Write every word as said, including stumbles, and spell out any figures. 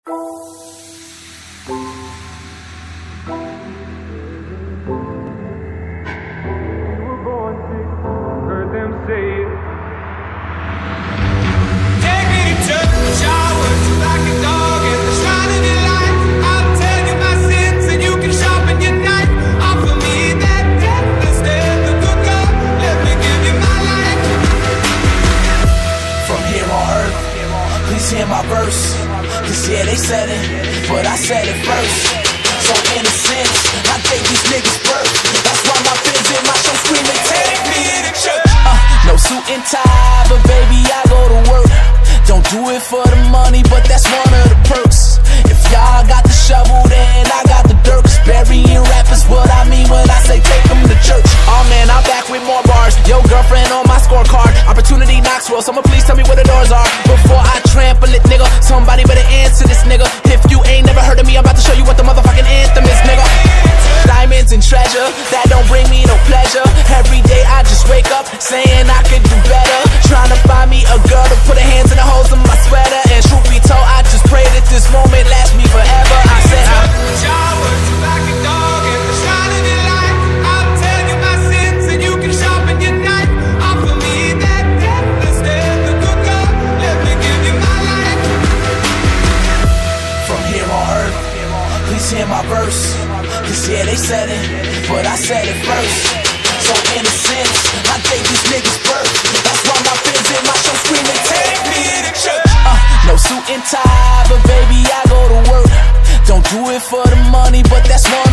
Heard them say it. Take me to church, showers like a dog at the shrine of your life. I'll tell you my sins and you can sharpen your knife. Offer me that death instead of good God. Let me give you my life. From here on earth, please hear my verse. Cause yeah, they said it, but I said it first. So in a sense, I gave these niggas birth. That's why my fans in my show screaming, take me to church. Uh, no suit and tie, but baby, I go to work. Don't do it for the money, but that's one of the perks. If y'all got the shovel, then I got the dirt. Cause burying rappers what I mean when I say take them to church. Oh man, I'm back with more bars. Yo, girlfriend on my scorecard. Opportunity Knoxville, someone please tell me where the doors are. Before I trample it, nigga, somebody better answer this, nigga. If you ain't never heard of me, I'm about to show you what the motherfucking anthem is, nigga. Diamonds and treasure, that don't bring me no pleasure. Every day I just wake up saying I could do better. Trying to find me a girl to put her hands in the holes of my sweater. And truth be told, I just pray that this moment lasts me forever. I said I Showers like a dog at the shrine of your life. I'll tell you my sins and you can sharpen your knife. Offer me that death instead of good God. Let me give you my life. from here on earth, please hear my verse. Cause yeah, they said it, but I said it first. So in a sense, I gave these niggas birth. That's why my fans in my show screaming, take me to church. Uh, no suit and tie, but baby, I go to work. Don't do it for the money, but that's one